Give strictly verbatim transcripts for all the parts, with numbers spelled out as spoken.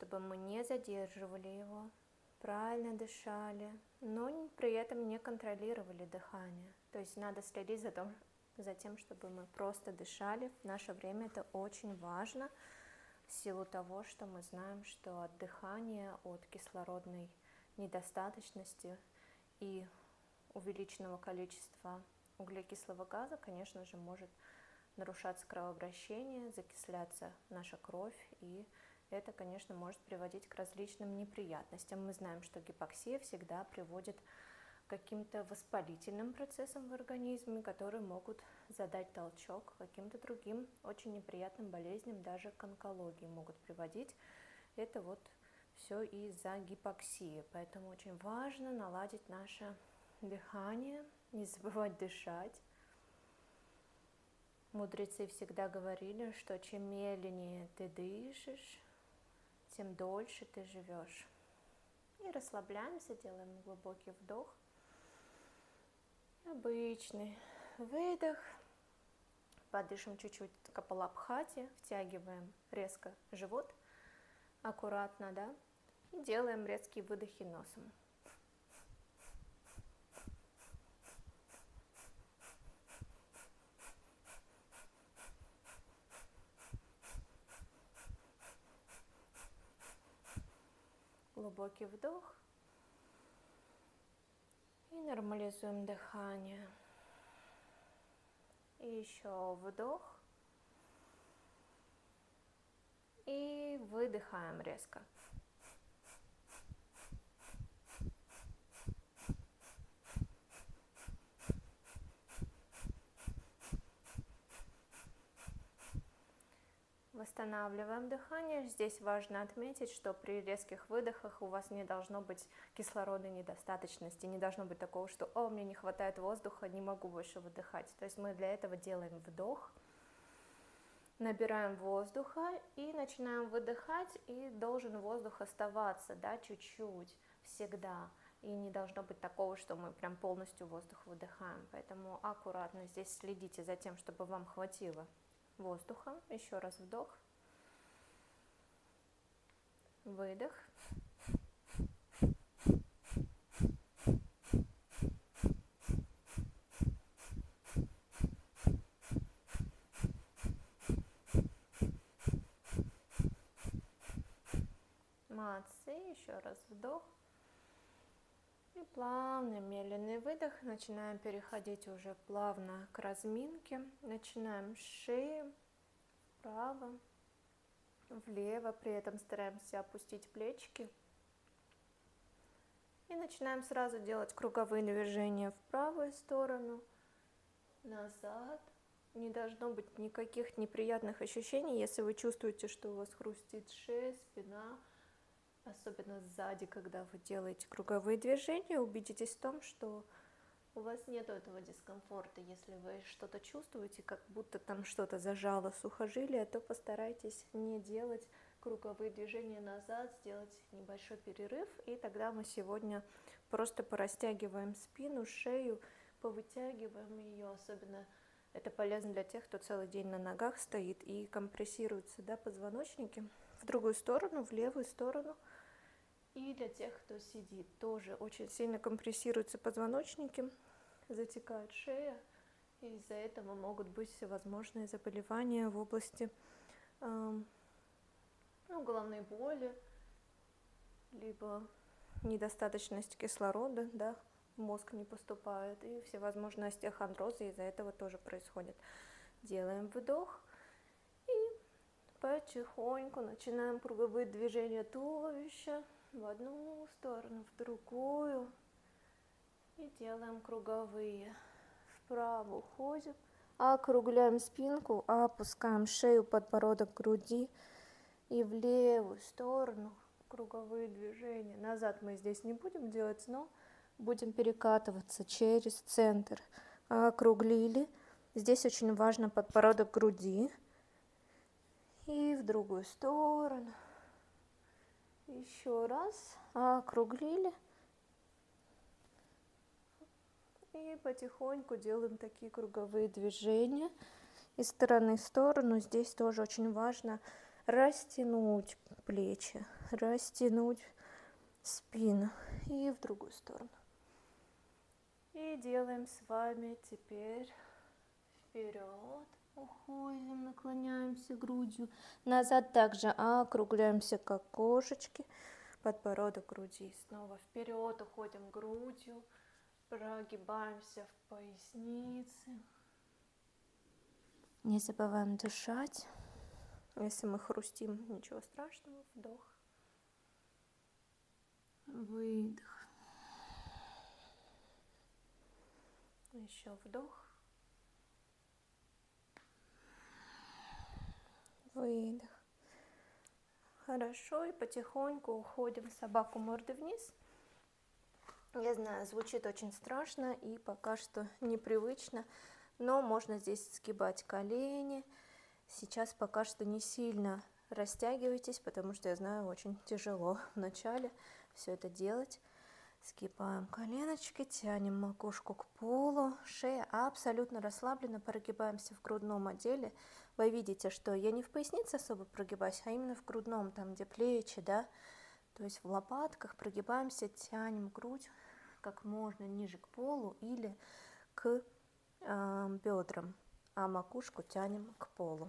чтобы мы не задерживали его, правильно дышали, но при этом не контролировали дыхание. То есть надо следить за, том, за тем, чтобы мы просто дышали. В наше время это очень важно, в силу того, что мы знаем, что от дыхания, от кислородной недостаточности и увеличенного количества углекислого газа, конечно же, может нарушаться кровообращение, закисляться наша кровь, и это, конечно, может приводить к различным неприятностям. Мы знаем, что гипоксия всегда приводит к каким-то воспалительным процессам в организме, которые могут задать толчок к каким-то другим очень неприятным болезням, даже к онкологии могут приводить. Это вот все из-за гипоксии, поэтому очень важно наладить наше дыхание, не забывать дышать. Мудрецы всегда говорили, что чем медленнее ты дышишь, тем дольше ты живешь. И расслабляемся, делаем глубокий вдох, обычный выдох, подышим чуть-чуть капалабхати, втягиваем резко живот, аккуратно, да, и делаем резкие выдохи носом. Глубокий вдох. И нормализуем дыхание. И еще вдох. И выдыхаем резко. Восстанавливаем дыхание. Здесь важно отметить, что при резких выдохах у вас не должно быть кислородной недостаточности, не должно быть такого, что «О, мне не хватает воздуха, не могу больше выдыхать». То есть мы для этого делаем вдох, набираем воздуха и начинаем выдыхать, и должен воздух оставаться, да, чуть-чуть, всегда. И не должно быть такого, что мы прям полностью воздух выдыхаем. Поэтому аккуратно здесь следите за тем, чтобы вам хватило воздуха. Еще раз вдох, выдох. Молодцы, еще раз вдох. И плавный, медленный выдох. Начинаем переходить уже плавно к разминке. Начинаем с шеи, вправо, влево. При этом стараемся опустить плечики. И начинаем сразу делать круговые движения в правую сторону, назад. Не должно быть никаких неприятных ощущений, если вы чувствуете, что у вас хрустит шея, спина. Особенно сзади, когда вы делаете круговые движения, убедитесь в том, что у вас нет этого дискомфорта. Если вы что-то чувствуете, как будто там что-то зажало сухожилие, то постарайтесь не делать круговые движения назад, сделать небольшой перерыв, и тогда мы сегодня просто порастягиваем спину, шею, повытягиваем ее, особенно это полезно для тех, кто целый день на ногах стоит и компрессируются, да, позвоночники в другую сторону, в левую сторону. И для тех, кто сидит, тоже очень сильно компрессируются позвоночники, затекает шея, и из-за этого могут быть всевозможные заболевания в области э, ну, головной боли, либо недостаточность кислорода, да, в мозг не поступает, и всевозможные остеохондрозы из-за этого тоже происходят. Делаем вдох и потихоньку начинаем круговые движения туловища в одну сторону, в другую, и делаем круговые. Вправо уходим, округляем спинку, опускаем шею, подбородок к груди, и в левую сторону круговые движения. Назад мы здесь не будем делать, но будем перекатываться через центр. Округлили. Здесь очень важно подбородок к груди. И в другую сторону. Еще раз. Округлили. И потихоньку делаем такие круговые движения из стороны в сторону. Здесь тоже очень важно растянуть плечи, растянуть спину и в другую сторону. И делаем с вами теперь вперед, уходим, наклоняемся грудью, назад также округляемся как кошечки, подбородок груди, снова вперед, уходим грудью, прогибаемся в пояснице, не забываем дышать, если мы хрустим, ничего страшного, вдох, выдох. Еще вдох, выдох. Хорошо, и потихоньку уходим в собаку мордой вниз. Я знаю, звучит очень страшно и пока что непривычно, но можно здесь сгибать колени. Сейчас пока что не сильно растягивайтесь, потому что я знаю, очень тяжело вначале все это делать. Сгибаем коленочки, тянем макушку к полу, шея абсолютно расслаблена, прогибаемся в грудном отделе. Вы видите, что я не в пояснице особо прогибаюсь, а именно в грудном, там где плечи, да, то есть в лопатках прогибаемся, тянем грудь как можно ниже к полу или к э, бедрам, а макушку тянем к полу.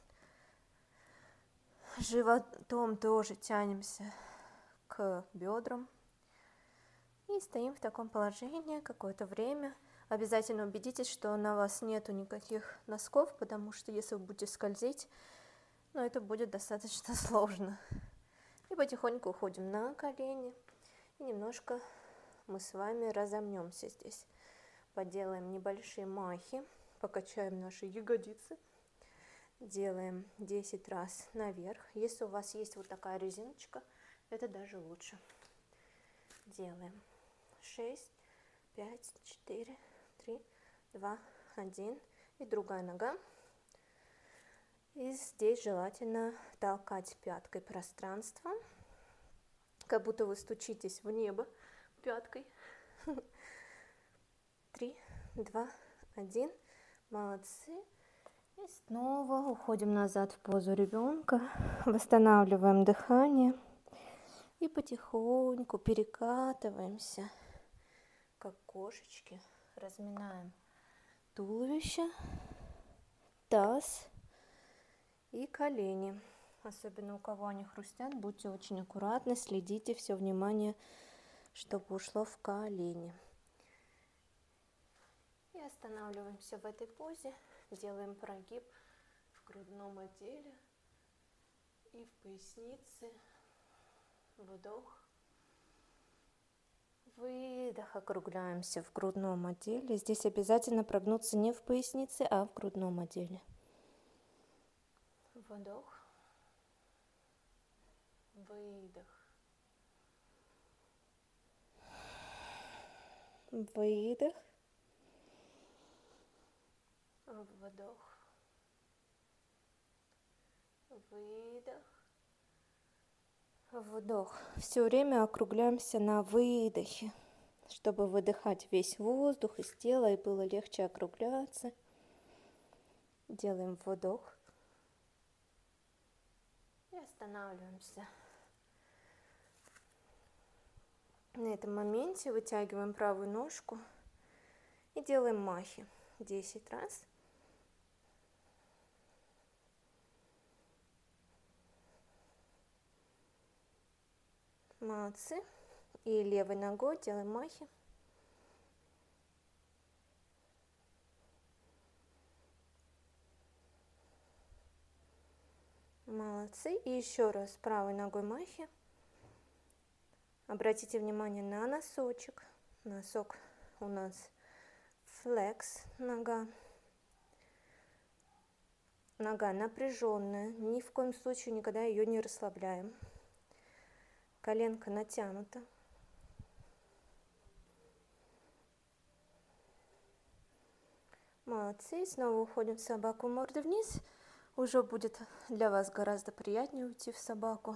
Животом тоже тянемся к бедрам. И стоим в таком положении какое-то время. Обязательно убедитесь, что на вас нету никаких носков, потому что если вы будете скользить, ну, это будет достаточно сложно. И потихоньку уходим на колени. И немножко мы с вами разомнемся здесь. Поделаем небольшие махи, покачаем наши ягодицы. Делаем десять раз наверх. Если у вас есть вот такая резиночка, это даже лучше. Делаем. шесть, пять, четыре, три, два, один. И другая нога. И здесь желательно толкать пяткой пространство, как будто вы стучитесь в небо пяткой. Три, два, один. Молодцы. И снова уходим назад в позу ребенка. Восстанавливаем дыхание. И потихоньку перекатываемся, как кошечки. Разминаем туловище, таз и колени. Особенно у кого они хрустят, будьте очень аккуратны, следите, все внимание, чтобы ушло в колени. И останавливаемся в этой позе. Делаем прогиб в грудном отделе и в пояснице. Вдох, выдох, округляемся в грудном отделе. Здесь обязательно прогнуться не в пояснице, а в грудном отделе. Вдох, выдох, выдох, вдох, выдох. Вдох. Все время округляемся на выдохе, чтобы выдыхать весь воздух из тела и было легче округляться. Делаем вдох. И останавливаемся. На этом моменте вытягиваем правую ножку и делаем махи десять раз. Молодцы. И левой ногой делаем махи. Молодцы. И еще раз правой ногой махи. Обратите внимание на носочек. Носок у нас флекс, нога. Нога напряженная. Ни в коем случае никогда ее не расслабляем. Коленка натянута. Молодцы. Снова уходим в собаку мордой вниз. Уже будет для вас гораздо приятнее уйти в собаку.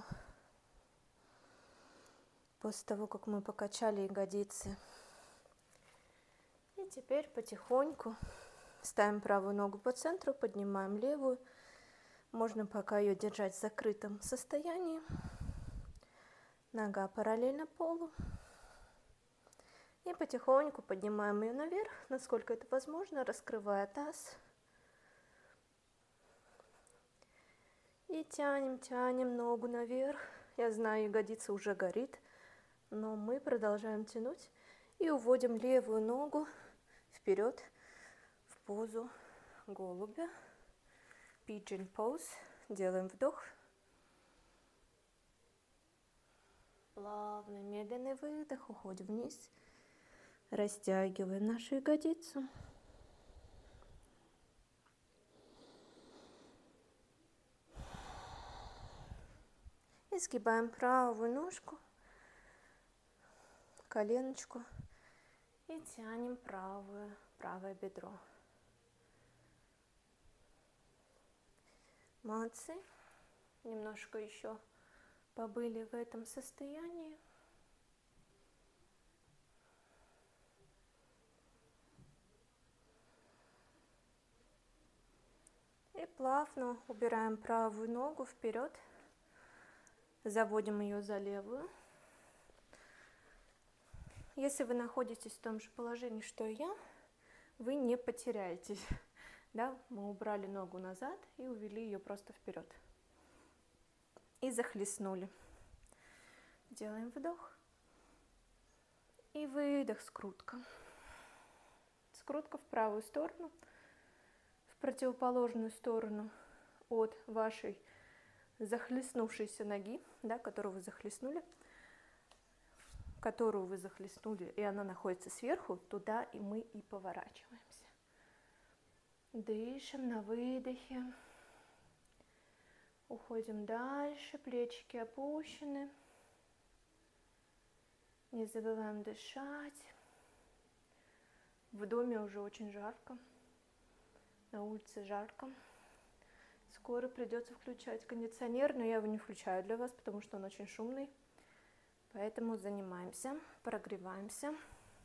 После того, как мы покачали ягодицы. И теперь потихоньку ставим правую ногу по центру, поднимаем левую. Можно пока ее держать в закрытом состоянии. Нога параллельно полу. И потихоньку поднимаем ее наверх, насколько это возможно, раскрывая таз. И тянем, тянем ногу наверх. Я знаю, ягодица уже горит, но мы продолжаем тянуть. И уводим левую ногу вперед в позу голубя. Pigeon pose. Делаем вдох. Плавный, медленный выдох. Уходим вниз. Растягиваем нашу ягодицу. И сгибаем правую ножку, коленочку. И тянем правое, правое бедро. Молодцы. Немножко еще побыли в этом состоянии. И плавно убираем правую ногу вперед. Заводим ее за левую. Если вы находитесь в том же положении, что и я, вы не потеряетесь. Да? Мы убрали ногу назад и увели ее просто вперед. И захлестнули. Делаем вдох. И выдох, скрутка. Скрутка в правую сторону. В противоположную сторону от вашей захлестнувшейся ноги, да, которую вы захлестнули, которую вы захлестнули, и она находится сверху, туда и мы и поворачиваемся. Дышим на выдохе. Уходим дальше, плечики опущены. Не забываем дышать. В доме уже очень жарко. На улице жарко. Скоро придется включать кондиционер, но я его не включаю для вас, потому что он очень шумный. Поэтому занимаемся, прогреваемся.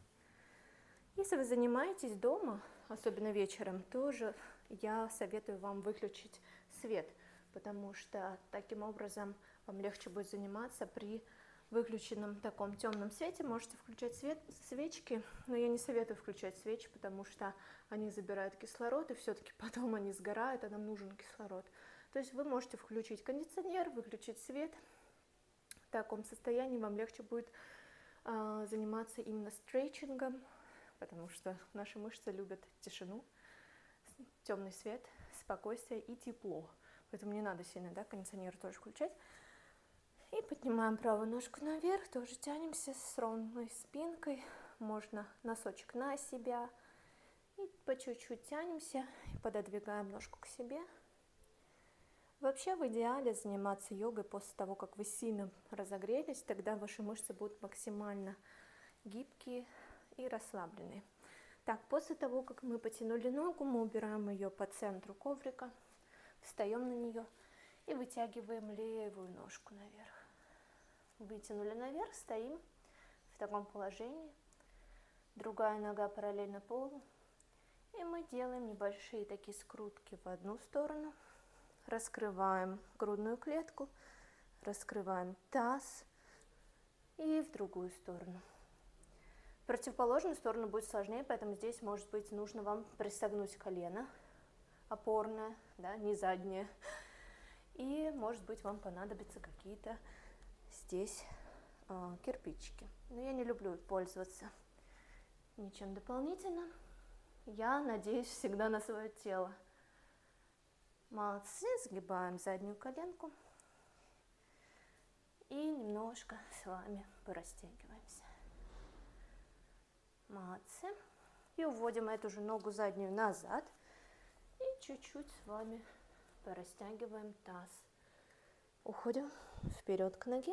Если вы занимаетесь дома, особенно вечером, тоже я советую вам выключить свет, потому что таким образом вам легче будет заниматься при выключенном таком темном свете. Можете включать свет, свечки, но я не советую включать свечи, потому что они забирают кислород, и все-таки потом они сгорают, а нам нужен кислород. То есть вы можете включить кондиционер, выключить свет. В таком состоянии вам легче будет э, заниматься именно стретчингом, потому что наши мышцы любят тишину, темный свет, спокойствие и тепло. Поэтому не надо сильно, да, кондиционер тоже включать. И поднимаем правую ножку наверх, тоже тянемся с ровной спинкой. Можно носочек на себя. И по чуть-чуть тянемся и пододвигаем ножку к себе. Вообще в идеале заниматься йогой после того, как вы сильно разогрелись, тогда ваши мышцы будут максимально гибкие и расслабленные. Так, после того, как мы потянули ногу, мы убираем ее по центру коврика, встаем на нее и вытягиваем левую ножку наверх. Вытянули наверх, стоим в таком положении. Другая нога параллельно полу. И мы делаем небольшие такие скрутки в одну сторону. Раскрываем грудную клетку, раскрываем таз и в другую сторону. В противоположную сторону будет сложнее, поэтому здесь, может быть, нужно вам пристегнуть колено опорное, да, не заднее. И, может быть, вам понадобятся какие-то здесь э, кирпичики. Но я не люблю пользоваться ничем дополнительным. Я надеюсь всегда на свое тело. Молодцы, сгибаем заднюю коленку и немножко с вами порастягиваемся. Молодцы. И уводим эту же ногу заднюю назад и чуть-чуть с вами порастягиваем таз. Уходим вперед к ноге.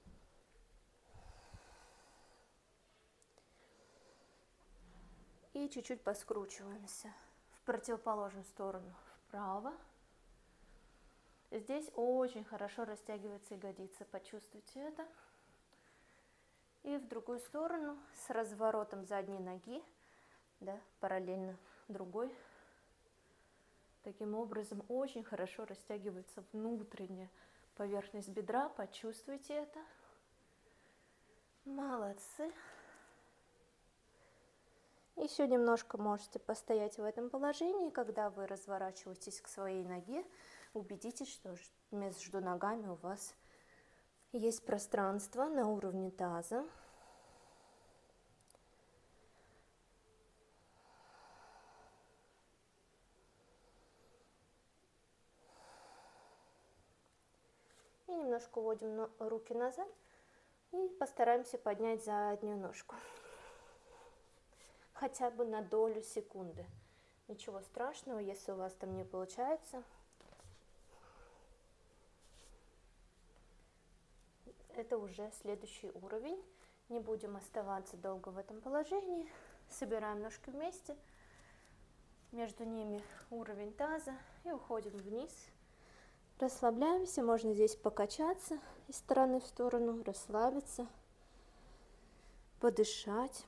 И чуть-чуть поскручиваемся в противоположную сторону, вправо. Здесь очень хорошо растягивается ягодица, почувствуйте это. И в другую сторону с разворотом задней ноги, да, параллельно другой Таким образом очень хорошо растягивается внутренняя поверхность бедра. Почувствуйте это. Молодцы. Еще немножко можете постоять в этом положении. Когда вы разворачиваетесь к своей ноге, убедитесь, что между ногами у вас есть пространство на уровне таза. И немножко уводим руки назад и постараемся поднять заднюю ножку. Хотя бы на долю секунды. Ничего страшного, если у вас там не получается. Это уже следующий уровень. Не будем оставаться долго в этом положении. Собираем ножки вместе. Между ними уровень таза. И уходим вниз. Расслабляемся. Можно здесь покачаться из стороны в сторону. Расслабиться. Подышать.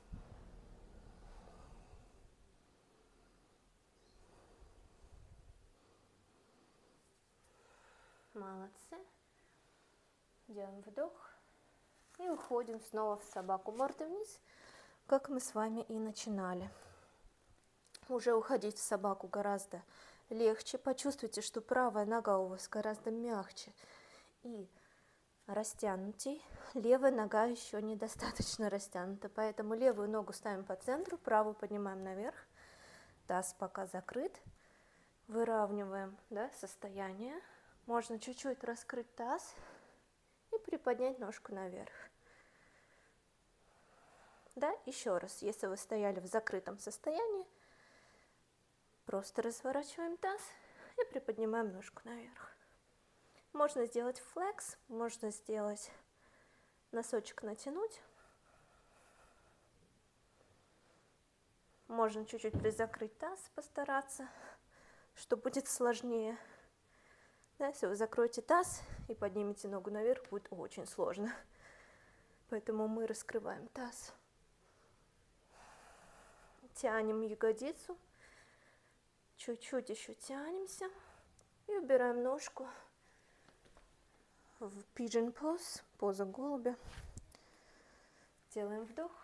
Молодцы. Делаем вдох. И уходим снова в собаку мордой вниз, как мы с вами и начинали. Уже уходить в собаку гораздо легче. Почувствуйте, что правая нога у вас гораздо мягче и растянутей. Левая нога еще недостаточно растянута, поэтому левую ногу ставим по центру, правую поднимаем наверх. Таз пока закрыт. Выравниваем, да, состояние. Можно чуть-чуть раскрыть таз и приподнять ножку наверх. Да, еще раз, если вы стояли в закрытом состоянии, просто разворачиваем таз и приподнимаем ножку наверх. Можно сделать флекс, можно сделать носочек натянуть. Можно чуть-чуть призакрыть таз, постараться, что будет сложнее. Да, если вы закроете таз и поднимете ногу наверх, будет очень сложно. Поэтому мы раскрываем таз. Тянем ягодицу. Чуть-чуть еще тянемся. И убираем ножку в pigeon pose, поза голубя. Делаем вдох.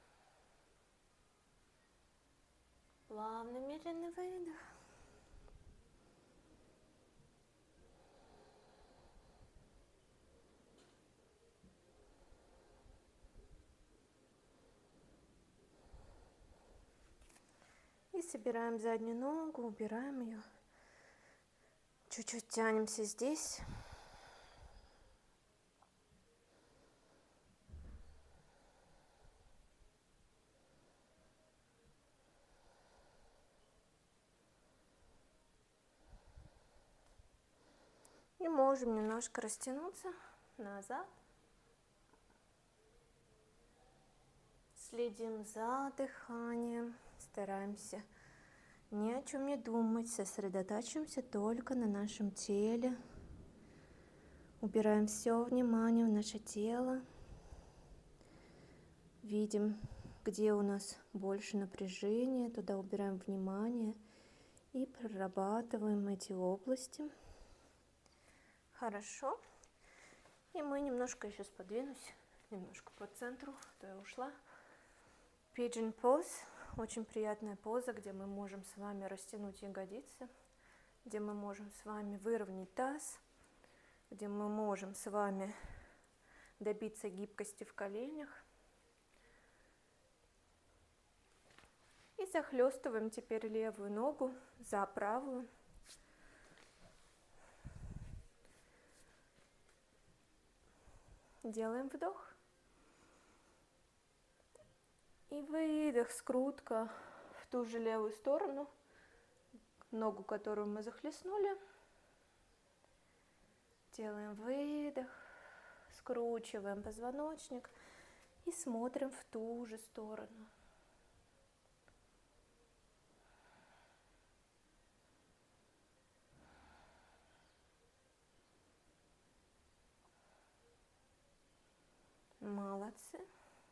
Плавный, медленный выдох. И собираем заднюю ногу, убираем ее. Чуть-чуть тянемся здесь. И можем немножко растянуться назад. Следим за дыханием. Стараемся ни о чем не думать, сосредотачиваемся только на нашем теле. Убираем все внимание в наше тело. Видим, где у нас больше напряжения, туда убираем внимание и прорабатываем эти области. Хорошо. И мы немножко еще сподвинусь, немножко по центру, то я ушла. Pigeon pose. Очень приятная поза, где мы можем с вами растянуть ягодицы, где мы можем с вами выровнять таз, где мы можем с вами добиться гибкости в коленях. И захлестываем теперь левую ногу за правую. Делаем вдох. И выдох, скрутка в ту же левую сторону, ногу, которую мы захлестнули. Делаем выдох, скручиваем позвоночник и смотрим в ту же сторону. Молодцы.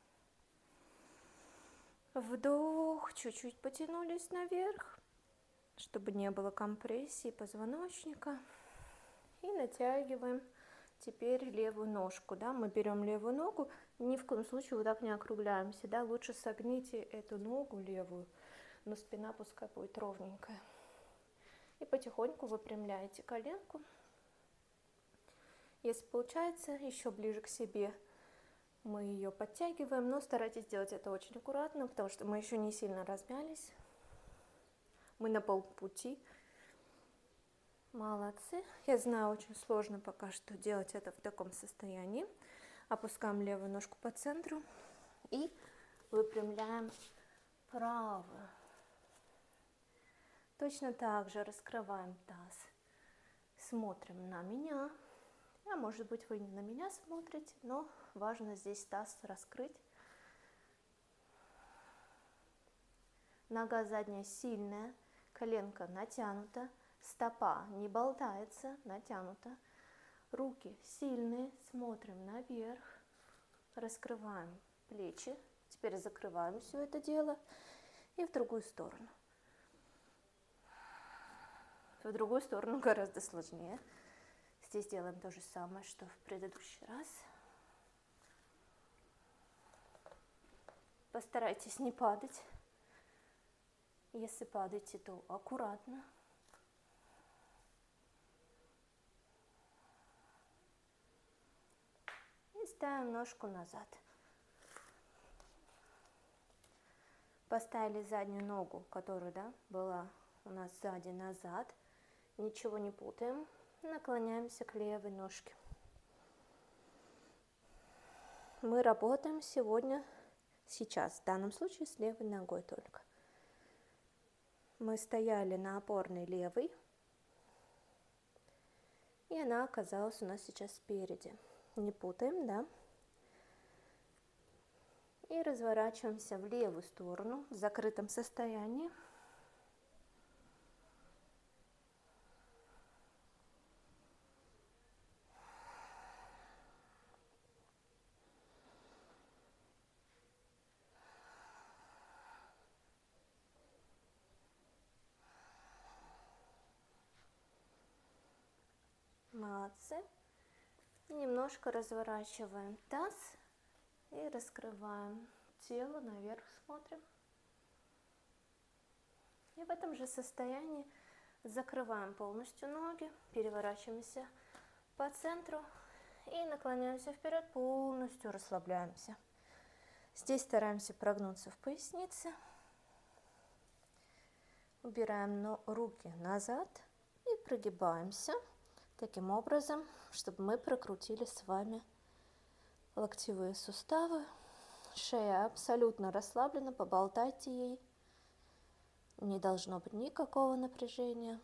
Вдох, чуть-чуть потянулись наверх. чтобы не было компрессии позвоночника. И натягиваем теперь левую ножку, да, мы берем левую ногу, ни в коем случае вот так не округляемся, да, лучше согните эту ногу левую, но спина пускай будет ровненькая. И потихоньку выпрямляете коленку. Если получается, еще ближе к себе мы ее подтягиваем, но старайтесь делать это очень аккуратно, потому что мы еще не сильно размялись. Мы на полпути. Молодцы. Я знаю, очень сложно пока что делать это в таком состоянии. Опускаем левую ножку по центру и выпрямляем правую. Точно так же раскрываем таз. Смотрим на меня. А может быть, вы не на меня смотрите, но важно здесь таз раскрыть. Нога задняя сильная, коленка натянута, стопа не болтается, натянута. Руки сильные, смотрим наверх, раскрываем плечи. Теперь закрываем все это дело и в другую сторону. В другую сторону гораздо сложнее. Здесь делаем то же самое, что в предыдущий раз. Постарайтесь не падать. Если падаете, то аккуратно. И ставим ножку назад. Поставили заднюю ногу, которая, да, была у нас сзади, назад. Ничего не путаем. Наклоняемся к левой ножке. Мы работаем сегодня, сейчас, в данном случае, с левой ногой только. Мы стояли на опорной левой, и она оказалась у нас сейчас спереди. Не путаем, да? И разворачиваемся в левую сторону в закрытом состоянии. Молодцы. И немножко разворачиваем таз и раскрываем тело, наверх смотрим. И в этом же состоянии закрываем полностью ноги, переворачиваемся по центру и наклоняемся вперед, полностью расслабляемся. Здесь стараемся прогнуться в пояснице. Убираем руки назад и прогибаемся таким образом, чтобы мы прокрутили с вами локтевые суставы. Шея абсолютно расслаблена, поболтайте ей. Не должно быть никакого напряжения.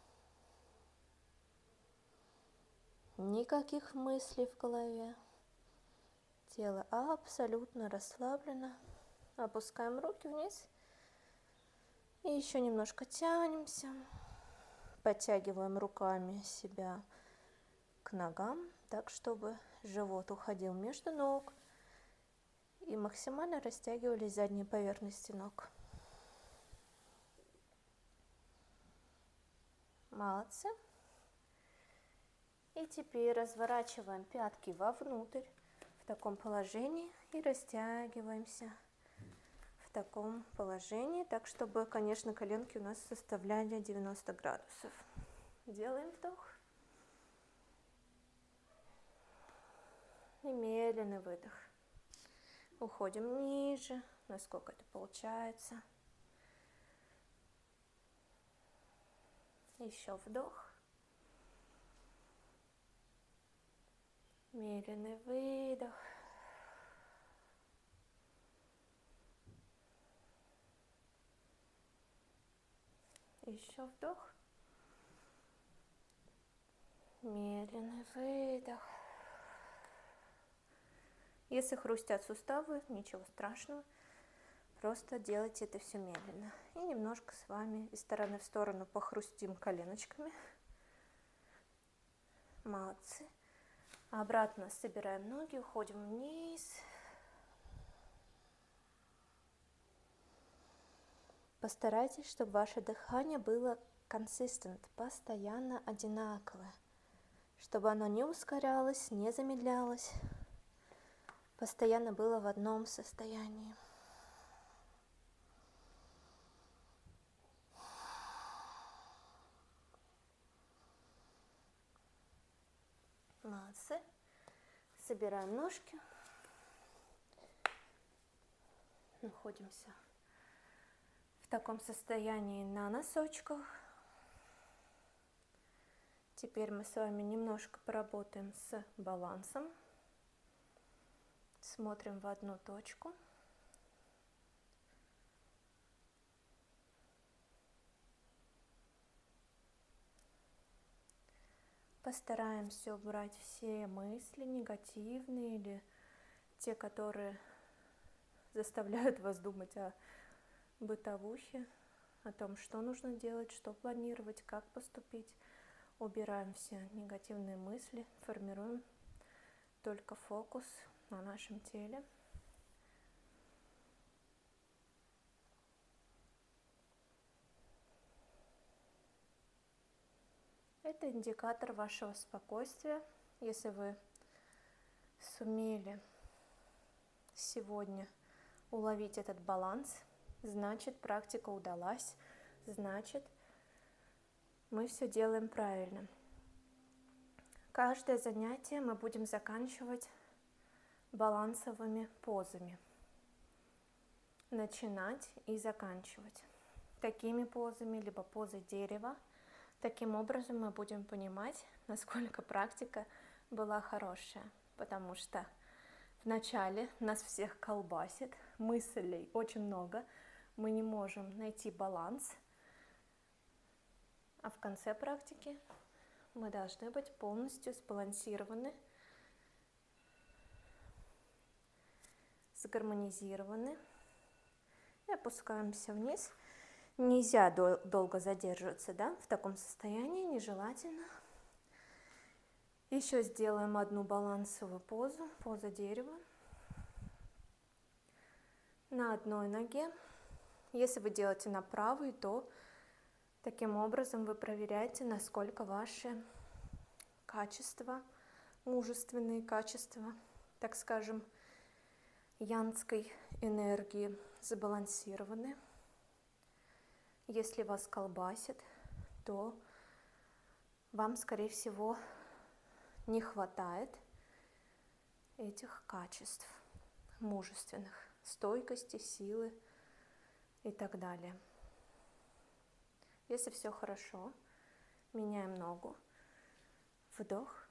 Никаких мыслей в голове. Тело абсолютно расслаблено. Опускаем руки вниз. И еще немножко тянемся. Подтягиваем руками себя к ногам, так, чтобы живот уходил между ног. И максимально растягивались задние поверхности ног. Молодцы. И теперь разворачиваем пятки вовнутрь в таком положении и растягиваемся в таком положении, так чтобы, конечно, коленки у нас составляли девяносто градусов. Делаем вдох и медленный выдох. Уходим ниже, насколько это получается. Еще вдох. Медленный выдох. Еще вдох. Медленный выдох. Если хрустят суставы, ничего страшного. Просто делайте это все медленно. И немножко с вами из стороны в сторону похрустим коленочками. Молодцы. Обратно собираем ноги, уходим вниз. Постарайтесь, чтобы ваше дыхание было consistent, постоянно одинаковое, чтобы оно не ускорялось, не замедлялось, постоянно было в одном состоянии. Молодцы. Собираем ножки. Находимся в таком состоянии на носочках. Теперь мы с вами немножко поработаем с балансом. Смотрим в одну точку. Постараемся убрать все мысли негативные или те, которые заставляют вас думать о бытовухе, о том, что нужно делать, что планировать, как поступить. Убираем все негативные мысли, формируем только фокус на нашем теле. Это индикатор вашего спокойствия. Если вы сумели сегодня уловить этот баланс, значит, практика удалась, значит, мы все делаем правильно. Каждое занятие мы будем заканчивать балансовыми позами. Начинать и заканчивать такими позами, либо позой дерева. Таким образом мы будем понимать, насколько практика была хорошая, потому что вначале нас всех колбасит, мыслей очень много, мы не можем найти баланс, а в конце практики мы должны быть полностью сбалансированы, сгармонизированы и опускаемся вниз. Нельзя дол- долго задерживаться, да, в таком состоянии, нежелательно. Еще сделаем одну балансовую позу, поза дерева. На одной ноге. Если вы делаете на правой, то таким образом вы проверяете, насколько ваши качества, мужественные качества, так скажем, янской энергии сбалансированы. Если вас колбасит, то вам, скорее всего, не хватает этих качеств мужественных, стойкости, силы и так далее. Если все хорошо, меняем ногу. Вдох,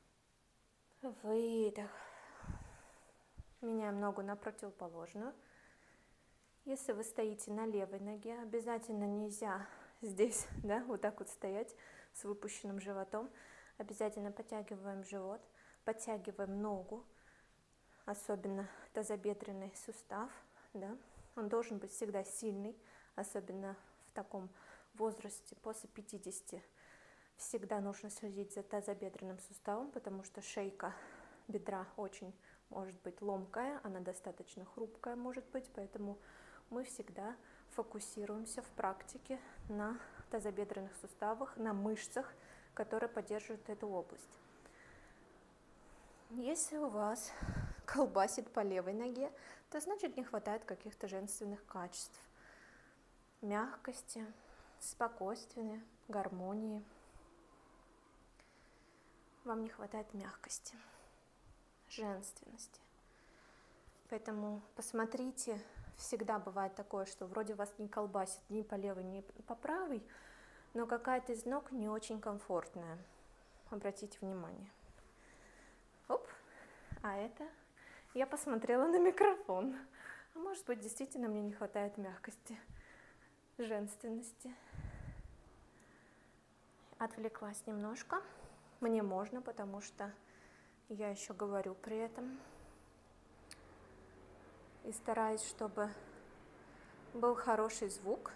выдох. Меняем ногу на противоположную. Если вы стоите на левой ноге, обязательно нельзя здесь, да, вот так вот стоять с выпущенным животом. Обязательно подтягиваем живот, подтягиваем ногу, особенно тазобедренный сустав, да. Он должен быть всегда сильный, особенно в таком возрасте, после пятидесяти. Всегда нужно следить за тазобедренным суставом, потому что шейка бедра очень может быть ломкая, она достаточно хрупкая может быть, поэтому мы всегда фокусируемся в практике на тазобедренных суставах, на мышцах, которые поддерживают эту область. Если у вас колбасит по левой ноге, то значит не хватает каких-то женственных качеств, мягкости, спокойствия, гармонии. Вам не хватает мягкости, женственности. Поэтому посмотрите, всегда бывает такое, что вроде вас не колбасит ни по левой, ни по правой, но какая-то из ног не очень комфортная. Обратите внимание. Оп, а это я посмотрела на микрофон. А может быть, действительно мне не хватает мягкости, женственности. Отвлеклась немножко. Мне можно, потому что я еще говорю при этом. И стараюсь, чтобы был хороший звук.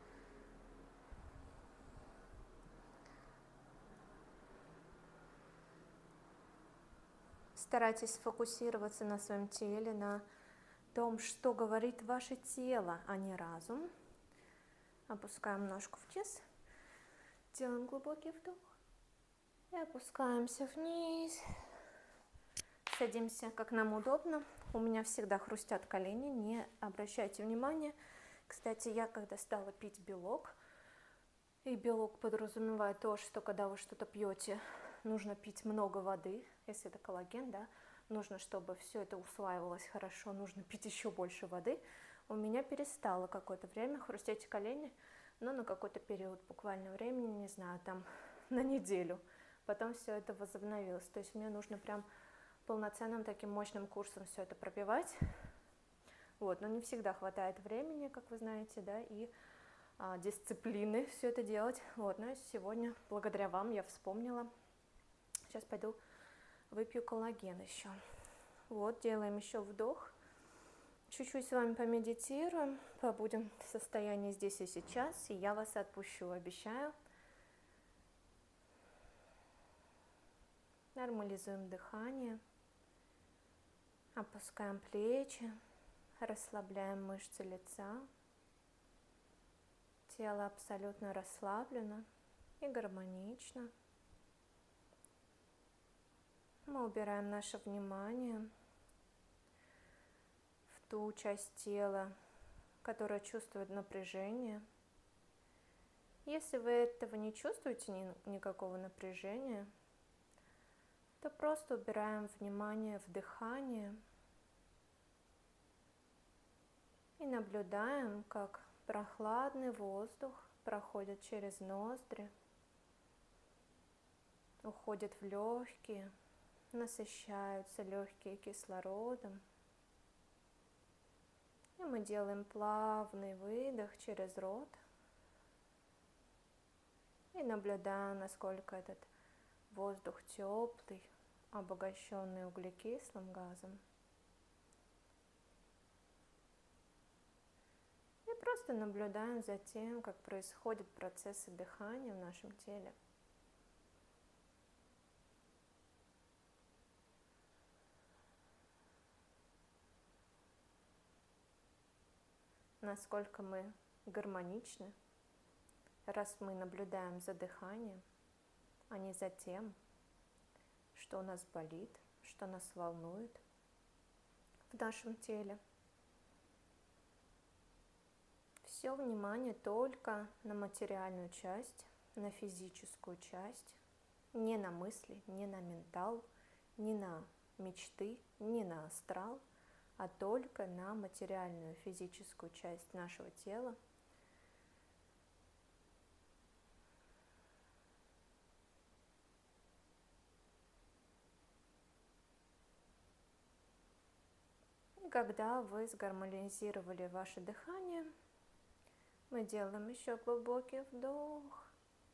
Старайтесь сфокусироваться на своем теле, на том, что говорит ваше тело, а не разум. Опускаем ножку вниз, делаем глубокий вдох и опускаемся вниз. Садимся, как нам удобно. У меня всегда хрустят колени, не обращайте внимания. Кстати, я когда стала пить белок, и белок подразумевает то, что когда вы что-то пьете, нужно пить много воды, если это коллаген, да, нужно, чтобы все это усваивалось хорошо, нужно пить еще больше воды. У меня перестало какое-то время хрустеть колени, но на какой-то период буквально времени, не знаю, там на неделю. Потом все это возобновилось. То есть мне нужно прям полноценным таким мощным курсом все это пробивать. Вот, но не всегда хватает времени, как вы знаете, да, и а, дисциплины все это делать. Вот, но сегодня, благодаря вам, я вспомнила. Сейчас пойду выпью коллаген еще. Вот, делаем еще вдох. Чуть-чуть с вами помедитируем, побудем в состоянии здесь и сейчас, и я вас отпущу, обещаю. Нормализуем дыхание, опускаем плечи, расслабляем мышцы лица. Тело абсолютно расслаблено и гармонично. Мы убираем наше внимание в ту часть тела, которая чувствует напряжение. Если вы этого не чувствуете, ни, никакого напряжения, то просто убираем внимание в дыхание и наблюдаем, как прохладный воздух проходит через ноздри, уходит в легкие, насыщаются легкие кислородом. И мы делаем плавный выдох через рот и наблюдаем, насколько этот воздух теплый, обогащенный углекислым газом. И просто наблюдаем за тем, как происходят процессы дыхания в нашем теле. Насколько мы гармоничны, раз мы наблюдаем за дыханием, а не за тем, что у нас болит, что нас волнует в нашем теле. Все внимание только на материальную часть, на физическую часть, не на мысли, не на ментал, не на мечты, не на астрал, а только на материальную физическую часть нашего тела. И когда вы сгармонизировали ваше дыхание, мы делаем еще глубокий вдох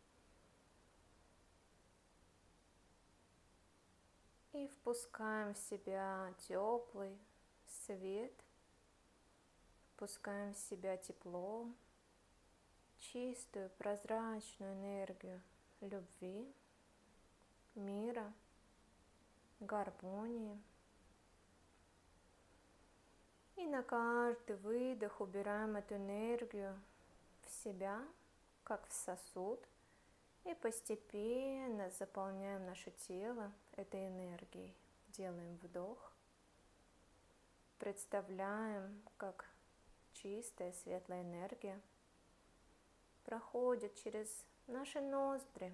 и впускаем в себя теплый свет, впускаем в себя тепло, чистую прозрачную энергию любви, мира, гармонии. И на каждый выдох убираем эту энергию в себя, как в сосуд, и постепенно заполняем наше тело этой энергией. Делаем вдох, представляем, как чистая светлая энергия проходит через наши ноздри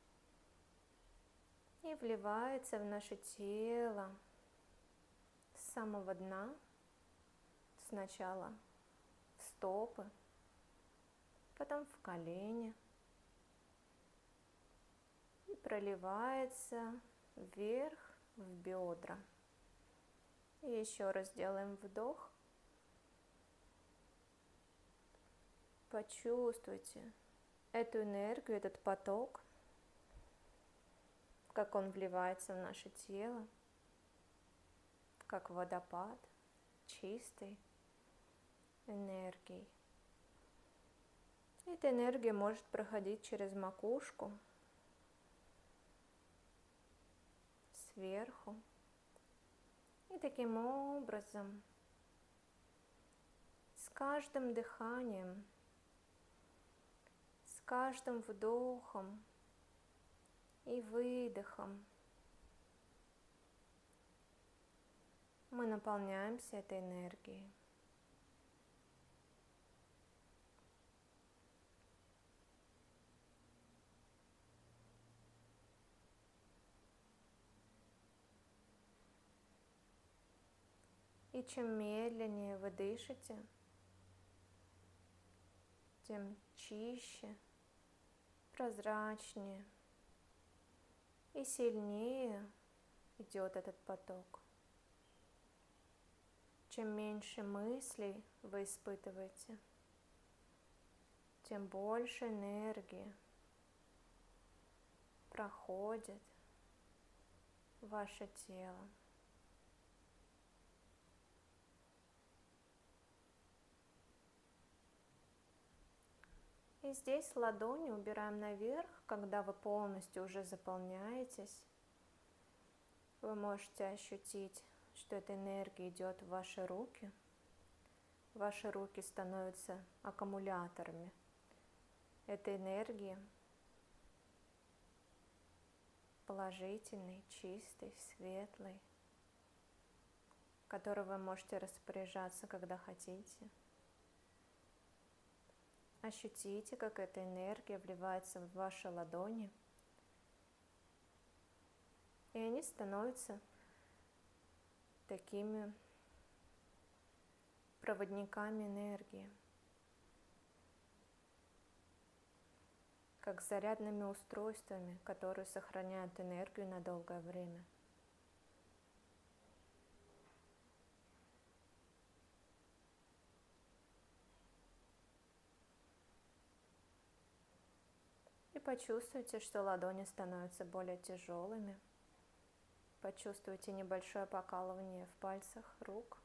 и вливается в наше тело с самого дна, сначала в стопы, потом в колени, и проливается вверх в бедра. И еще раз делаем вдох. Почувствуйте эту энергию, этот поток, как он вливается в наше тело, как водопад чистой энергии. Эта энергия может проходить через макушку, сверху. И таким образом с каждым дыханием каждым вдохом и выдохом мы наполняемся этой энергией. И чем медленнее вы дышите, тем чище, прозрачнее и сильнее идет этот поток. Чем меньше мыслей вы испытываете, тем больше энергии проходит в ваше тело. И здесь ладони убираем наверх, когда вы полностью уже заполняетесь. Вы можете ощутить, что эта энергия идет в ваши руки. Ваши руки становятся аккумуляторами этой энергии, положительной, чистой, светлой, которой вы можете распоряжаться, когда хотите. Ощутите, как эта энергия вливается в ваши ладони, и они становятся такими проводниками энергии, как зарядными устройствами, которые сохраняют энергию на долгое время. И почувствуйте, что ладони становятся более тяжелыми. Почувствуйте небольшое покалывание в пальцах рук.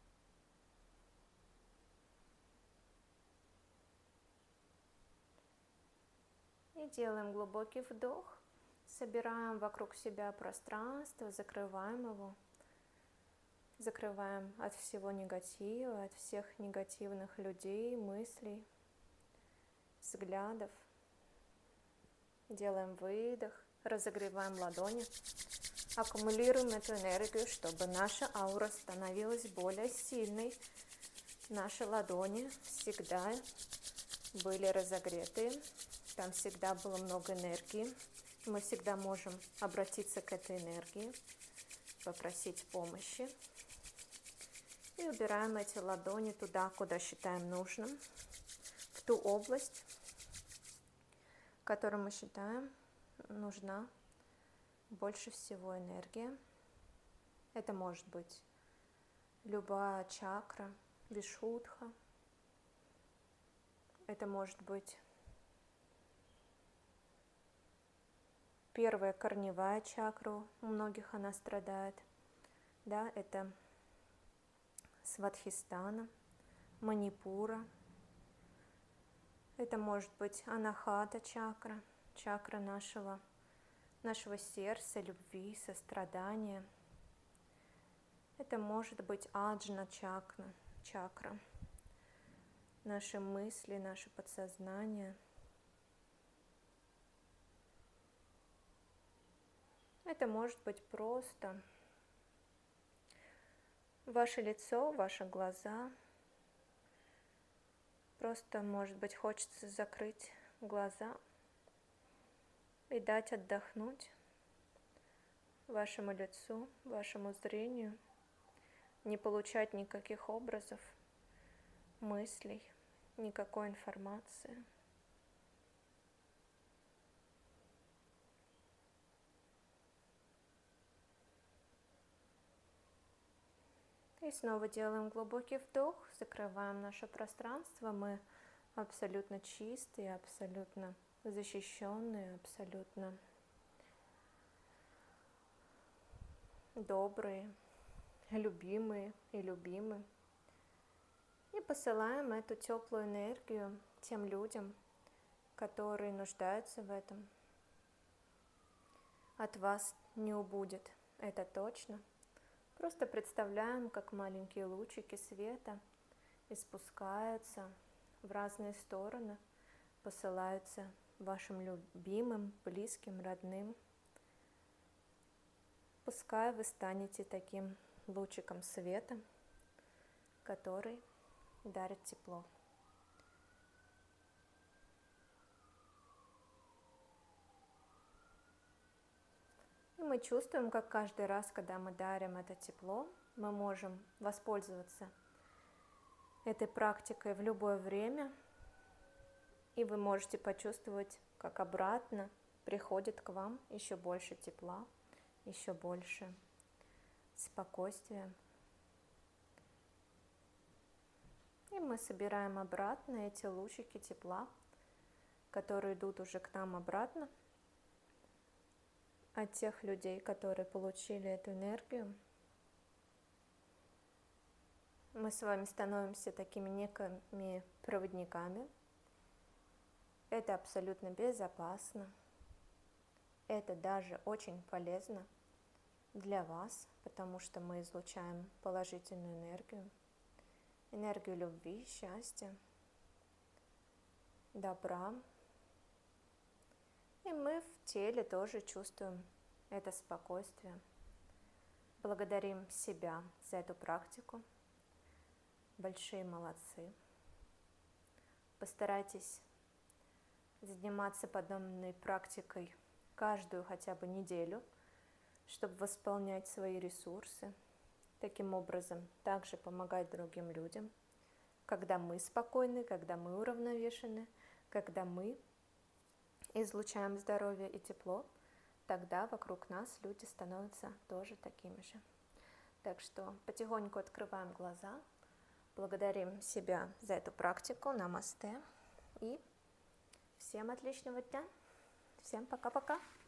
И делаем глубокий вдох. Собираем вокруг себя пространство, закрываем его. Закрываем от всего негатива, от всех негативных людей, мыслей, взглядов. Делаем выдох, разогреваем ладони, аккумулируем эту энергию, чтобы наша аура становилась более сильной. Наши ладони всегда были разогреты, там всегда было много энергии. Мы всегда можем обратиться к этой энергии, попросить помощи. И убираем эти ладони туда, куда считаем нужным, в ту область, которую мы считаем нужна больше всего энергия. Это может быть любая чакра, вишудха. Это может быть первая корневая чакра, у многих она страдает. Да, это Свадхистана, Манипура. Это может быть анахата чакра, чакра нашего, нашего сердца, любви, сострадания. Это может быть аджна чакра, чакра, наши мысли, наше подсознание. Это может быть просто ваше лицо, ваши глаза. Просто, может быть, хочется закрыть глаза и дать отдохнуть вашему лицу, вашему зрению, не получать никаких образов, мыслей, никакой информации. И снова делаем глубокий вдох, закрываем наше пространство. Мы абсолютно чистые, абсолютно защищенные, абсолютно добрые, любимые и любимы. И посылаем эту теплую энергию тем людям, которые нуждаются в этом. От вас не убудет, это точно. Просто представляем, как маленькие лучики света испускаются в разные стороны, посылаются вашим любимым, близким, родным. Пускай вы станете таким лучиком света, который дарит тепло. И мы чувствуем, как каждый раз, когда мы дарим это тепло, мы можем воспользоваться этой практикой в любое время, и вы можете почувствовать, как обратно приходит к вам еще больше тепла, еще больше спокойствия. И мы собираем обратно эти лучики тепла, которые идут уже к нам обратно от тех людей, которые получили эту энергию. Мы с вами становимся такими некими проводниками. Это абсолютно безопасно. Это даже очень полезно для вас, потому что мы излучаем положительную энергию, энергию любви, счастья, добра. И мы в теле тоже чувствуем это спокойствие. Благодарим себя за эту практику. Большие молодцы. Постарайтесь заниматься подобной практикой каждую хотя бы неделю, чтобы восполнять свои ресурсы. Таким образом, также помогать другим людям. Когда мы спокойны, когда мы уравновешены, когда мы излучаем здоровье и тепло, тогда вокруг нас люди становятся тоже такими же. Так что потихоньку открываем глаза, благодарим себя за эту практику. Намасте. И всем отличного дня. Всем пока-пока.